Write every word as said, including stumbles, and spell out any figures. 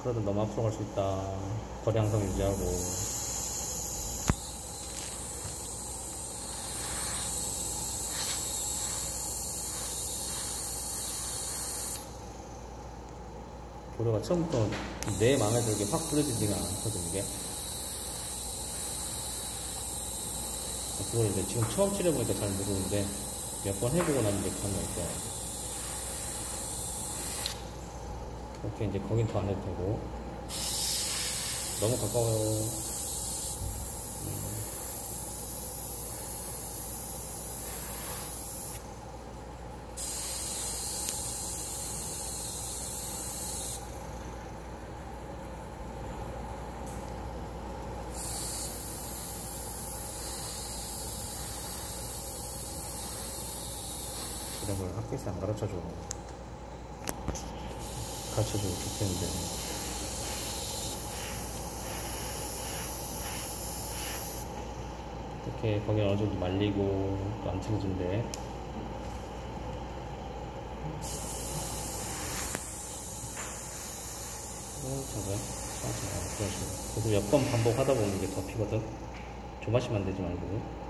앞으로도 너무 앞으로 갈 수 있다. 거리 항상 유지하고. 고려가 처음부터 내 마음에 들게 확 부러지지가 않거든, 이게. 그걸 이제 지금 처음 칠해보니까 잘 모르는데, 몇 번 해보고 나면 이제 감이 올 거야. 이렇게 이제 거긴 더 안 해도 되고. 너무 가까워요. 이런 걸 학교에서 안 가르쳐줘. 가르쳐주면 좋겠는데. 이렇게 거기 어느 정도 말리고 또 안 틀어준대. 저거야? 그래서 몇 번 반복하다 보면 이게 더 피거든. 조바심만 내지 말고.